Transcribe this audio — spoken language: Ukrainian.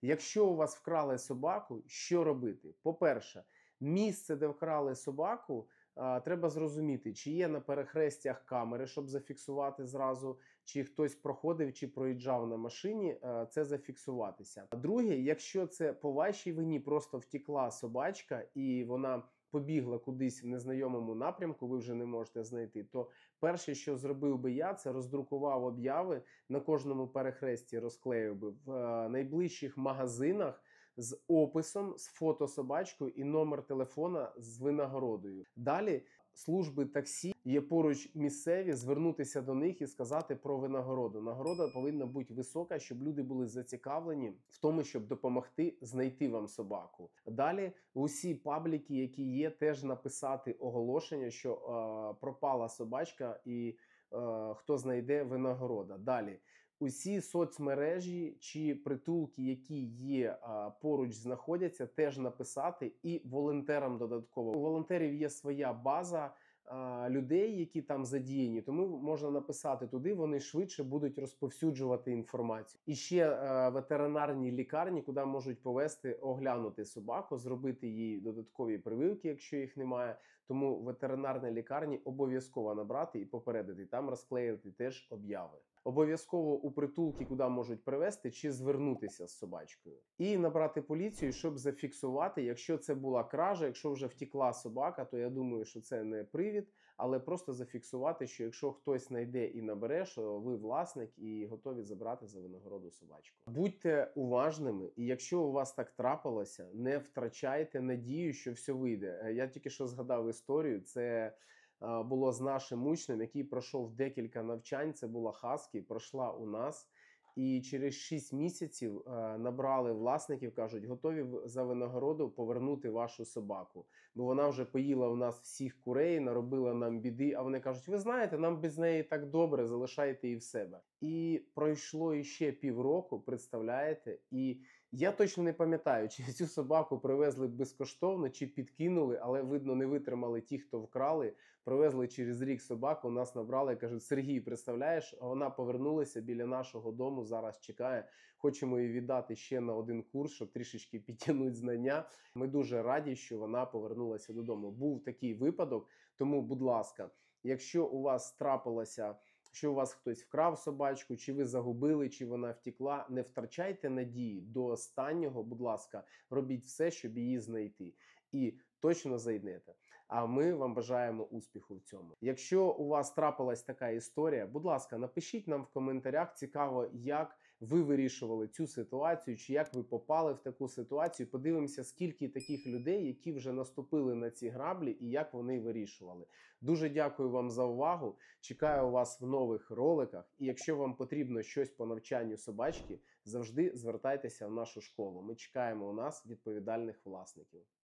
Якщо у вас вкрали собаку, що робити? По-перше, місце, де вкрали собаку, треба зрозуміти, чи є на перехрестях камери, щоб зафіксувати зразу, чи хтось проходив, чи проїжджав на машині, це зафіксуватися. Друге, якщо це по вашій вині просто втекла собачка і вона побігла кудись в незнайомому напрямку, ви вже не можете знайти, то перше, що зробив би я, це роздрукував обяви на кожному перехресті, розклеїв би в найближчих магазинах з описом, з фото собачкою і номер телефона з винагородою. Далі служби таксі є поруч місцеві, звернутися до них і сказати про винагороду. Нагорода повинна бути висока, щоб люди були зацікавлені в тому, щоб допомогти знайти вам собаку. Далі усі пабліки, які є, теж написати оголошення, що пропала собачка і хто знайде винагорода. Далі усі соцмережі чи притулки, які є поруч знаходяться, теж написати і волонтерам додатково. У волонтерів є своя база людей, які там задіяні, тому можна написати туди, вони швидше будуть розповсюджувати інформацію. І ще ветеринарні лікарні, куди можуть повезти, оглянути собаку, зробити їй додаткові прививки, якщо їх немає. Тому ветеринарні лікарні обов'язково набрати і попередити, там розклеїти теж обяви. Обов'язково у притулки, куди можуть привезти, чи звернутися з собачкою. І набрати поліцію, щоб зафіксувати, якщо це була кража, якщо вже втекла собака, то я думаю, що це не привід, але просто зафіксувати, що якщо хтось знайде і набере, що ви власник і готові забрати за винагороду собачку. Будьте уважними, і якщо у вас так трапилося, не втрачайте надію, що все вийде. Я тільки що згадав історію, це було з нашим учнем, який пройшов декілька навчань, це була Хаскі, пройшла у нас. І через 6 місяців набрали власників, кажуть, готові за винагороду повернути вашу собаку. Бо вона вже поїла у нас всіх курей, наробила нам біди, а вони кажуть, ви знаєте, нам без неї так добре, залишайте її в себе. І пройшло іще півроку, представляєте, і я точно не пам'ятаю, чи цю собаку привезли безкоштовно, чи підкинули, але, видно, не витримали ті, хто вкрали. Привезли через рік собаку, нас набрали, кажуть, Сергій, представляєш, вона повернулася біля нашого дому, зараз чекає. Хочемо її віддати ще на один курс, щоб трішечки підтягнути знання. Ми дуже раді, що вона повернулася додому. Був такий випадок, тому, будь ласка, якщо у вас трапилося, що у вас хтось вкрав собачку, чи ви загубили, чи вона втекла, не втрачайте надії до останнього, будь ласка, робіть все, щоб її знайти. І точно знайдете. А ми вам бажаємо успіху в цьому. Якщо у вас трапилась така історія, будь ласка, напишіть нам в коментарях, цікаво, як ви вирішували цю ситуацію, чи як ви попали в таку ситуацію. Подивимося, скільки таких людей, які вже наступили на ці граблі і як вони вирішували. Дуже дякую вам за увагу, чекаю вас в нових роликах. І якщо вам потрібно щось по навчанню собачки, завжди звертайтеся в нашу школу. Ми чекаємо у нас відповідальних власників.